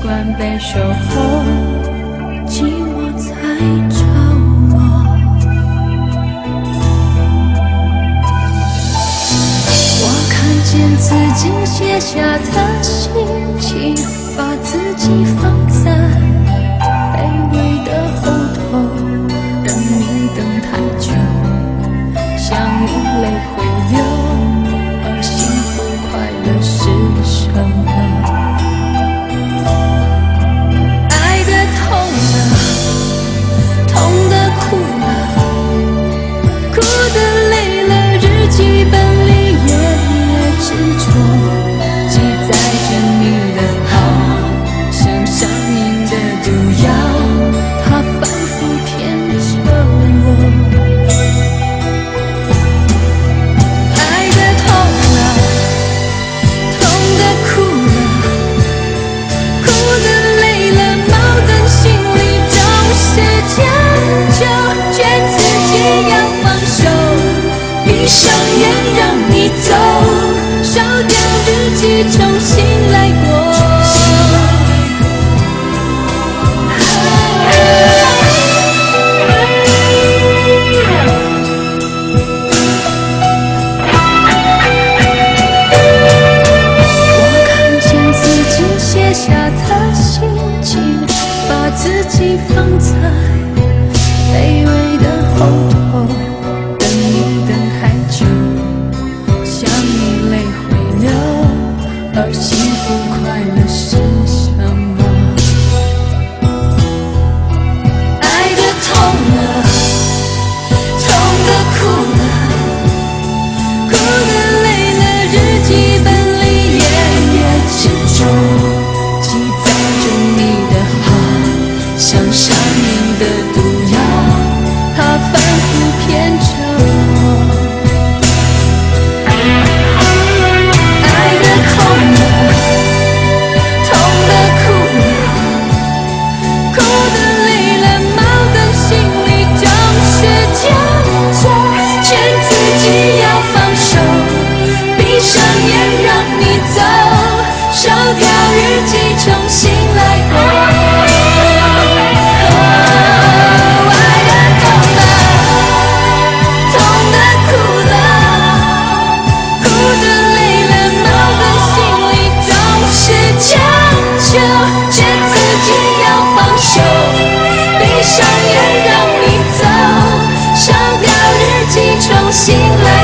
惯被守候，寂寞才找我。我看见自己写下的心情，把自己放在卑微的后头，让你等太久，想你泪会流，而幸福快乐是什么？爱得痛了，痛得哭了，哭得累了，日记本里夜夜执着，记载着你的好，像上瘾的毒药，它反复骗着我。爱得痛了，痛得哭了，哭得累了，矛盾心里总是将就，劝自己要放手，闭上眼让你走，烧掉日记重新来过。我看见自己写下的心情，把自己放在卑微的后头，等你等太久，想你泪会流，而幸福快乐是什么？爱得痛了，痛得哭了，哭得累了，日记本里夜夜执着，记载着你的好，像上瘾的毒药，它反复骗着我。爱得痛了，痛得哭了，哭得累了，矛盾心里总是将就，劝自己要放手，闭上眼让你走，烧掉日记重新来过。爱得痛了，痛得哭了，哭得累了，矛盾心里总是将就，劝自己要放手，闭上眼让你走，烧掉日记重新来。